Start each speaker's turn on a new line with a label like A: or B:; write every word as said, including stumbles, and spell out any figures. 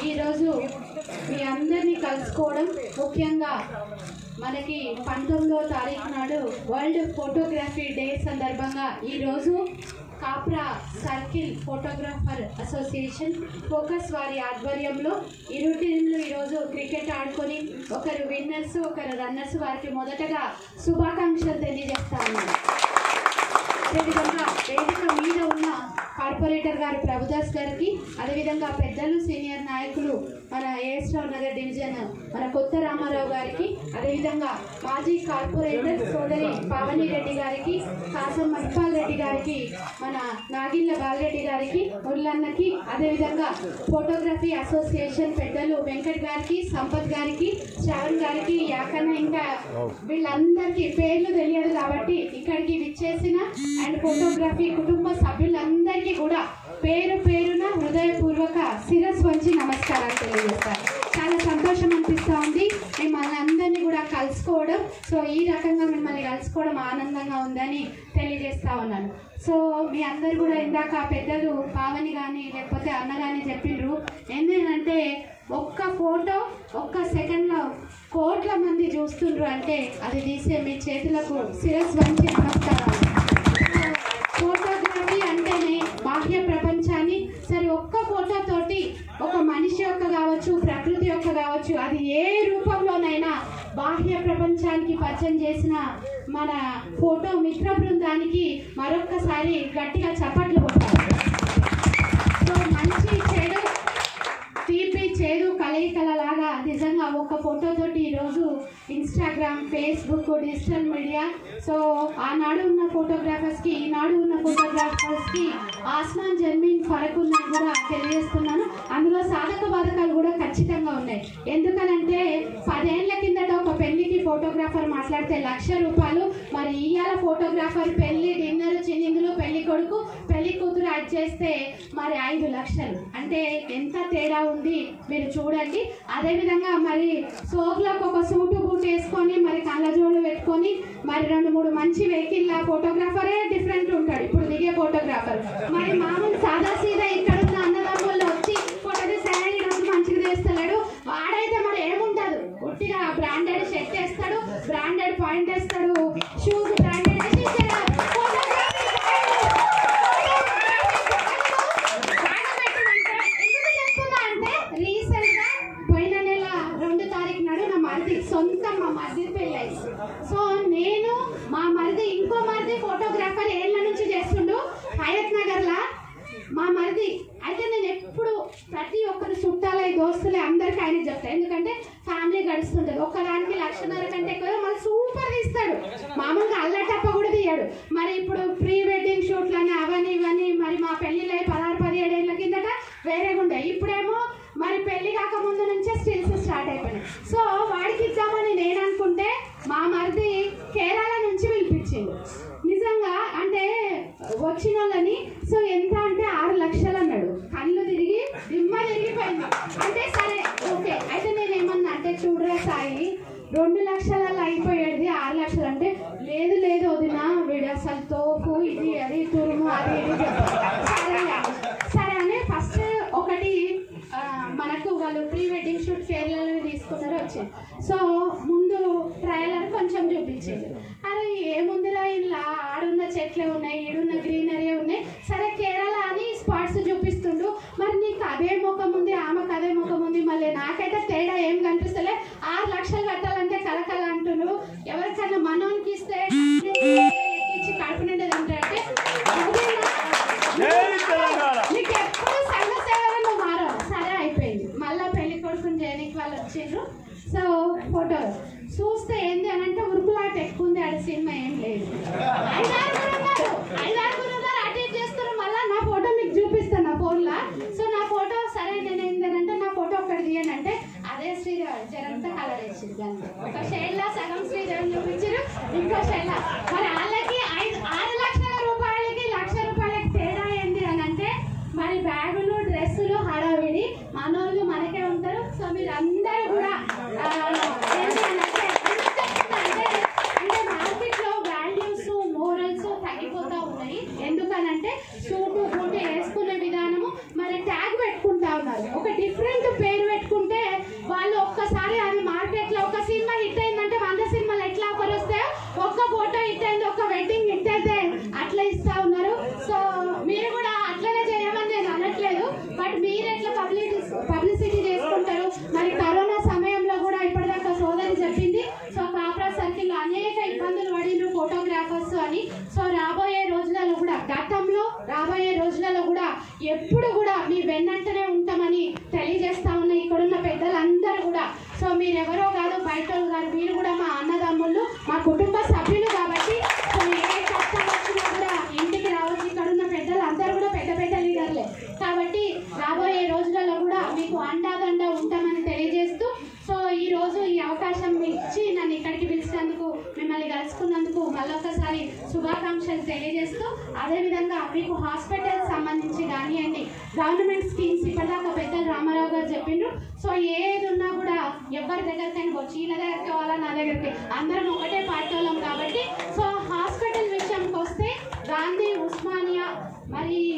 A: ఈరోజు మీ అందరినీ కలుసుకోవడం ముఖ్యంగా మనకి పంతొమ్మిదవ తారీఖు నాడు వరల్డ్ ఫోటోగ్రఫీ డే సందర్భంగా ఈరోజు Kapra circle photographer association focus వారి ఆధ్వర్యంలో ఇరు టీంలు ఈరోజు క్రికెట్ ఆడుకొని ఒకరు విన్నర్స్ ఒకరు రన్నర్స్ వారికి మొదటగా శుభాకాంక్షలు తెలియజేస్తా ఉన్నాను. అదేవిధంగా వేదిక మీద ఉన్న కార్పొరేటర్ గారు ప్రభుదాస్ గారికి, అదేవిధంగా పెద్దలు సీనియర్ నాయకులు మన ఏఎస్ రావు నగర్ డివిజన్ మన కొత్త రామారావు గారికి, అదేవిధంగా మాజీ కార్పొరేటర్ సోదరి పావని రెడ్డి గారికి, కాసం మహిపాల్ రెడ్డి గారికి, మన నాగిళ్ళ బాలరెడ్డి గారికి, మురళన్నకి, అదేవిధంగా ఫోటోగ్రఫీ అసోసియేషన్ పెద్దలు వెంకట్ గారికి, సంపత్ గారికి, శ్రావణ్ గారికి, యాకన్న, ఇంకా వీళ్ళందరికీ పేర్లు తెలియదు కాబట్టి ఇక్కడికి విచ్చేసిన అండ్ ఫోటోగ్రఫీ కుటుంబ సభ్యులందరికీ కూడా పేరు పేరున హృదయపూర్వక శిరస్సు వంచి నమస్కారాలు తెలియజేస్తారు. చాలా సంతోషం అనిపిస్తూ ఉంది మిమ్మల్ని అందరినీ కూడా కలుసుకోవడం. సో ఈ రకంగా మిమ్మల్ని కలుసుకోవడం ఆనందంగా ఉందని తెలియజేస్తా ఉన్నాను. సో మీ అందరు కూడా ఇందాక పెద్దలు పావని కానీ లేకపోతే అన్న కానీ చెప్పిండ్రు ఏంటంటే ఒక్క ఫోటో ఒక్క సెకండ్లో కోట్ల మంది చూస్తుండ్రు అంటే అది తీసే మీ చేతులకు శిరస్సు వంచి నమస్కారాలు. ఫోటోగ్రఫీ అంటేనే బాహ్య ప్రపంచాన్ని సరే ఒక్క ఫోటోతోటి ఒక మనిషి యొక్క కావచ్చు ప్రకృతి యొక్క కావచ్చు అది ఏ రూపంలోనైనా బాహ్య ప్రపంచానికి పరిచయం చేసిన మన ఫోటో మిత్ర బృందానికి మరొక్కసారి గట్టిగా చప్పట్లు కొట్టాలి. సో మంచి చెడు తీపి చేదు కలయికలలాగా నిజంగా ఒక ఫోటోతోటి ఈరోజు Instagram Facebook digital media so ఆనాడు ఉన్న ఫోటోగ్రాఫర్స్కి ఈనాడు ఉన్న ఫోటోగ్రాఫర్స్కి ఆస్మాన్ జర్మీన్ ఫరక్ ఉందని కూడా తెలియజేస్తున్నాను. అందులో సాధక బాధకాలు కూడా ఖచ్చితంగా ఉన్నాయి. ఎందుకనంటే పదేళ్ల కిందట ఒక పెళ్లికి ఫోటోగ్రాఫర్ మాట్లాడితే లక్ష రూపాయలు, మరి ఇవాళ ఫోటోగ్రాఫర్ పెళ్లి డిన్నర్ చిన్నిందులు పెళ్లి కొడుకు పెళ్లి కూతురు యాడ్ చేస్తే మరి ఐదు లక్షలు అంటే ఎంత తేడా ఉంది మీరు చూడండి. అదేవిధంగా మరి సోపులకు ఒక సూటు బూట్ వేసుకొని మరి కళ్ళజోళ్ళు పెట్టుకొని మరి రెండు మూడు మంచి వెహికల్ ఫోటోగ్రాఫరే డిఫరెంట్ ఉంటాడు ఇప్పుడు దిగే ఫోటోగ్రాఫర్. మరి మామూలు సాదా సీదా ఇక్కడ ఉన్న అన్నదమ్ముల్లో వచ్చి ఫోటో తీసాడని ఈరోజు మంచిగా చేస్తలేడు. వాడైతే మరి ఏముంటదు ఉట్టిగా బ్రాండెడ్ షర్ట్ వేస్తాడు, బ్రాండెడ్ పాయింట్ వేస్తాడు, షూస్ బ్రాండెడ్ వేసి సొంతం మా మరిది పెళ్ళి. సో నేను మా మరిది ఇంకో మరిది ఫోటోగ్రాఫర్ ఏళ్ళ నుంచి చేస్తుండు హయత్ నగర్ లా మా మరిది. అయితే నేను ఎప్పుడు ప్రతి ఒక్కరు చుట్టాలై దోస్తులే అందరికి ఆయన చెప్తాను, ఎందుకంటే ఫ్యామిలీ గడుస్తుంటది. ఒక్కదానికి లక్షన్నర కంటే ఎక్కువ మళ్ళీ సూపర్ తీస్తాడు, మామూలుగా అల్లటప్ప కూడా తీయడు. మరి ఇప్పుడు ప్రీ వెడ్డింగ్ షూట్లని అవన్నీ ఇవన్నీ మరి మా పెళ్లిలో పదహారు పదిహేడు ఏళ్ళ కిందట వేరేగా ఉండే, ఇప్పుడేమో మరి పెళ్లి కాక ముందు నుంచే స్టిల్స్ స్టార్ట్ అయిపోయినాయి. సో వాడికి ఇద్దామని నేను అనుకుంటే మా మరిది కేరళ నుంచి పిలిపించిండు. నిజంగా అంటే వచ్చిన వాళ్ళని సో ఎంత అంటే ఆరు లక్షలు అన్నాడు. కళ్ళు తిరిగి దిమ్మ తిరిగిపోయింది. అంటే సరే ఓకే అయితే నేను ఏమన్నా అంటే చూడరా సాయి రెండు లక్షలలో అయిపోయేది ఆరు లక్షలు అంటే లేదు లేదు వదిన వీడు అసలు తోపు ఇది అది తురుము అది ఇది సరే సరే అని ఫస్ట్ ఒకటి మనకు వాళ్ళు ప్రీ వెడ్డింగ్ షూట్ కేరళలో తీసుకున్నారు వచ్చింది. సో ముందు ట్రైలర్ కొంచెం చూపించింది. అరే ఏముందిరా ఇలా ఆడున్న చెట్లే ఉన్నాయి ఈడున్న గ్రీనరీ ఉన్నాయి, సరే కేరళ అని స్పాట్స్ చూపిస్తుండు. మరి నీకు అదే ముఖం ఉంది ఆమెకు అదే ముఖం ఉంది, మళ్ళీ నాకైతే తేడా ఏం కనిపిస్తలే. ఆరు లక్షలు కట్టాలంటే కలకల అంటున్నారు. ఎవరికైనా మనోనికి ఇస్తే ఎక్కించి కడుపు నిండా తింటారంటే నీకు ఎప్పుడు సంఘ సేవలో మారో సరే అయిపోయింది. మళ్ళీ పెళ్లి కొడుకుని చేయడానికి వాళ్ళు వచ్చిండ్రు. సో ఫోటో చూస్తే ఏంది అని అంటే ఉరుకులాట ఎక్కువ ఉంది, ఆడ సినిమా ఏం లేదు. ఐదారుగురు ఉన్నారు ఐదారుగురు ఉన్నారు అటు ఇటు చేస్తారు. మళ్ళీ నా ఫోటో మీకు చూపిస్తాను నా ఫోన్లో. సో నా ఫోటో సరే నేను ఏంటంటే నా ఫోటో ఒక్కటి తీయండి అంటే అదే శ్రీదేవి జరంతా కలర్ వేసింది. దాన్ని ఒక షేడ్లా సగం శ్రీదేవి చూపించారు, ఇంకో షేడ్లా. మరి వాళ్ళకి ఐదు ఆరు లక్షల రూపాయలకి లక్ష రూపాయలకి తేడా ఏంది అని అంటే మరి బ్యాగులు డ్రెస్సులు హడావిడి మనోళ్ళు మనకే ఉంటారు. సో మీరు అందరూ కూడా అంటే మార్కెట్లో వాల్యూస్ మోరల్స్ తగ్గిపోతూ ఉన్నాయి. ఎందుకనంటే సూటు బూటు వేసుకునే విధానము మరి ట్యాగ్ పెట్టుకుంటా ఉన్నారు. ఒక డిఫరెంట్ పేరు ఉంటామని తెలియజేస్తా ఉన్న ఇక్కడున్న పెద్దలందరూ కూడా. సో మీరెవరో కాదు, బయట గారు, మీరు కూడా మా అన్నదమ్ముళ్ళు, మా కుటుంబ సభ్యులు కాబట్టి సో ఏ కష్టం వచ్చినా కూడా ఇంటికి రావచ్చు. ఇక్కడున్న పెద్దలు అందరూ కూడా పెద్ద పెద్ద లీడర్లే కాబట్టి రాబోయే రోజులలో కూడా మీకు అండాదండ ఉంటామని తెలియజేస్తూ, సో ఈ రోజు ఈ అవకాశం ఇచ్చి నన్ను ఇక్కడికి పిలిచినందుకు, మిమ్మల్ని కలుసుకున్నందుకు మళ్ళొకసారి శుభాకాంక్షలు తెలియజేస్తూ, అదేవిధంగా మీకు హాస్పిటల్ సంబంధించి కానివ్వండి, గవర్నమెంట్ స్కీమ్స్ ఇప్పటిదాకా పెద్దలు రామారావు గారు చెప్పిండ్రు. సో ఏది ఉన్నా కూడా ఎవరి దగ్గరికైనా వచ్చి ఈయన దగ్గరికి వాళ్ళ నా దగ్గరికి అందరం ఒకటే పార్టీ వాళ్ళం కాబట్టి, సో హాస్పిటల్ విషయానికి వస్తే గాంధీ, ఉస్మానియా, మరి